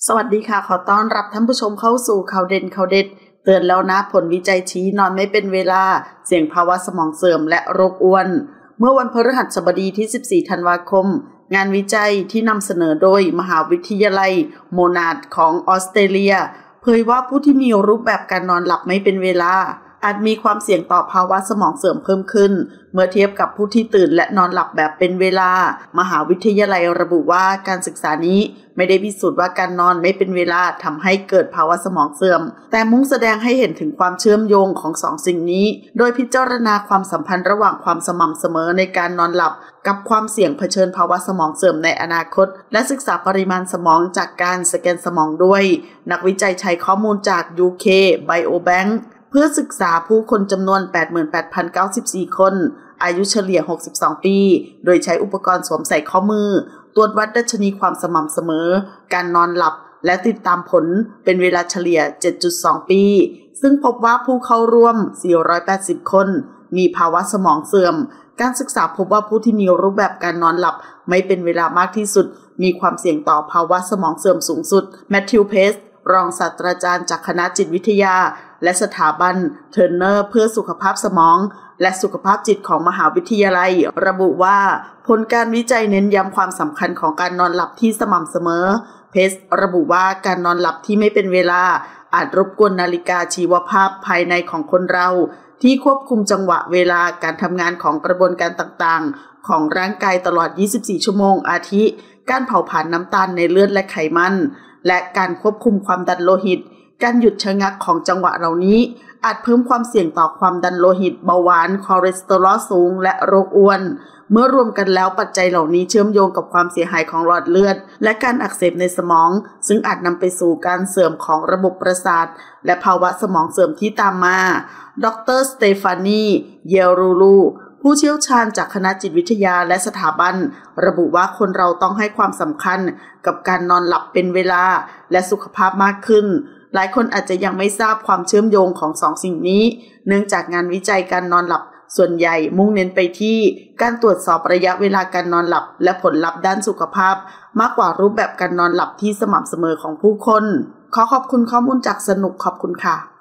สวัสดีค่ะขอต้อนรับท่านผู้ชมเข้าสู่ข่าวเด่นข่าวเด็ดเตือนแล้วนะผลวิจัยชี้นอนไม่เป็นเวลาเสี่ยงภาวะสมองเสื่อมและโรคอ้วนเมื่อวันพฤหัสบดีที่14ธันวาคมงานวิจัยที่นำเสนอโดยมหาวิทยาลัยโมนาดของออสเตรเลียเผยว่าผู้ที่มีรูปแบบการนอนหลับไม่เป็นเวลาอาจมีความเสี่ยงต่อภาวะสมองเสื่อมเพิ่มขึ้นเมื่อเทียบกับผู้ที่ตื่นและนอนหลับแบบเป็นเวลามหาวิทยาลัยระบุว่าการศึกษานี้ไม่ได้พิสูจน์ว่าการนอนไม่เป็นเวลาทำให้เกิดภาวะสมองเสื่อมแต่มุ่งแสดงให้เห็นถึงความเชื่อมโยงของสองสิ่งนี้โดยพิจารณาความสัมพันธ์ระหว่างความสม่ำเสมอในการนอนหลับกับความเสี่ยงเผชิญภาวะสมองเสื่อมในอนาคตและศึกษาปริมาณสมองจากการสแกนสมองด้วยนักวิจัยใช้ข้อมูลจาก UK Biobankเพื่อศึกษาผู้คนจำนวน 88,094 คนอายุเฉลี่ย62ปีโดยใช้อุปกรณ์สวมใส่ข้อมือตรวจวัดดัชนีความสม่ำเสมอการนอนหลับและติดตามผลเป็นเวลาเฉลี่ย 7.2 ปีซึ่งพบว่าผู้เข้าร่วม480คนมีภาวะสมองเสื่อมการศึกษาพบว่าผู้ที่มีรูปแบบการนอนหลับไม่เป็นเวลามากที่สุดมีความเสี่ยงต่อภาวะสมองเสื่อมสูงสุดแมทธิวเพสรองศาสตราจารย์จากคณะจิตวิทยาและสถาบันเทอร์เนอร์เพื่อสุขภาพสมองและสุขภาพจิตของมหาวิทยาลัยระบุว่าผลการวิจัยเน้นย้ำความสำคัญของการนอนหลับที่สม่ำเสมอเพสระบุว่าการนอนหลับที่ไม่เป็นเวลาอาจรบกวนนาฬิกาชีวภาพภายในของคนเราที่ควบคุมจังหวะเวลาการทำงานของกระบวนการต่างๆของร่างกายตลอด24ชั่วโมงอาทิการเผาผลาญน้ำตาลในเลือดและไขมันและการควบคุมความดันโลหิตการหยุดชะงักของจังหวะเหล่านี้อาจเพิ่มความเสี่ยงต่อความดันโลหิตเบาหวานคอเลสเตอรอลสูงและโรคอ้วนเมื่อรวมกันแล้วปัจจัยเหล่านี้เชื่อมโยงกับความเสียหายของหลอดเลือดและการอักเสบในสมองซึ่งอาจนำไปสู่การเสื่อมของระบบประสาทและภาวะสมองเสื่อมที่ตามมาดร.สเตฟานีเยรูลูผู้เชี่ยวชาญจากคณะจิตวิทยาและสถาบันระบุว่าคนเราต้องให้ความสำคัญกับการนอนหลับเป็นเวลาและสุขภาพมากขึ้นหลายคนอาจจะยังไม่ทราบความเชื่อมโยงของสองสิ่งนี้เนื่องจากงานวิจัยการนอนหลับส่วนใหญ่มุ่งเน้นไปที่การตรวจสอบระยะเวลาการนอนหลับและผลลัพธ์ด้านสุขภาพมากกว่ารูปแบบการนอนหลับที่สม่ำเสมอของผู้คนขอขอบคุณข้อมูลจากสนุกขอบคุณค่ะ